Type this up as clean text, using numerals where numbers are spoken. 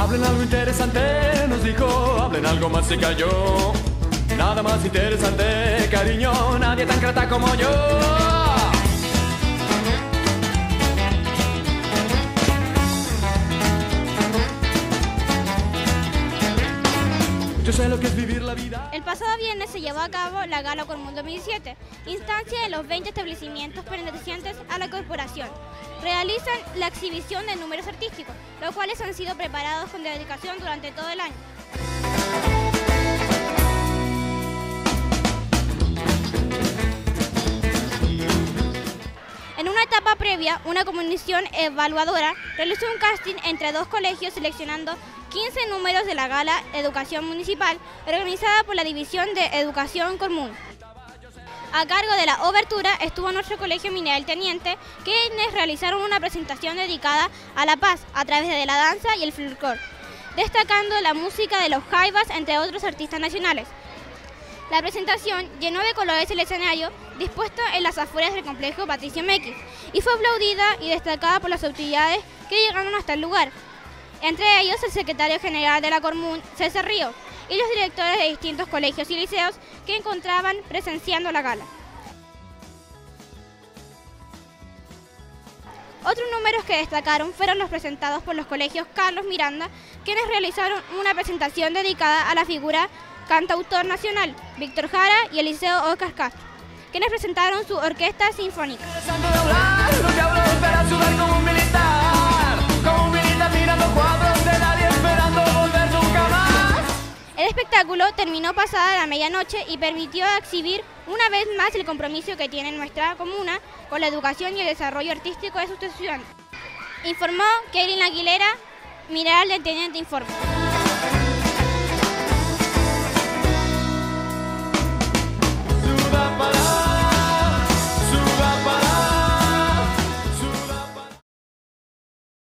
Hablen algo interesante, nos dijo, hablen algo más, se cayó. Nada más interesante, cariño, nadie tan grata como yo. Yo sé lo que es vivir la vida. El pasado viernes se llevó a cabo la Gala Cormún 2017, instancia de los 20 establecimientos pertenecientes a la corporación. Realizan la exhibición de números artísticos, los cuales han sido preparados con dedicación durante todo el año. En una etapa previa, una comisión evaluadora realizó un casting entre 2 colegios seleccionando 15 números de la Gala Educación Municipal, organizada por la División de Educación Cormún. A cargo de la obertura estuvo nuestro colegio Mineral Teniente, quienes realizaron una presentación dedicada a la paz a través de la danza y el folclore, destacando la música de los jaivas, entre otros artistas nacionales. La presentación llenó de colores el escenario dispuesto en las afueras del complejo Patricio Mequis y fue aplaudida y destacada por las autoridades que llegaron hasta el lugar, entre ellos el secretario general de la Cormún, César Ríos, y los directores de distintos colegios y liceos que encontraban presenciando la gala. Otros números que destacaron fueron los presentados por los colegios Carlos Miranda, quienes realizaron una presentación dedicada a la figura cantautor nacional Víctor Jara, y el liceo Oscar Castro, quienes presentaron su orquesta sinfónica. El espectáculo terminó pasada la medianoche y permitió exhibir una vez más el compromiso que tiene nuestra comuna con la educación y el desarrollo artístico de sus estudiantes. Informó Keilin Aguilera, Mineral Teniente Informa.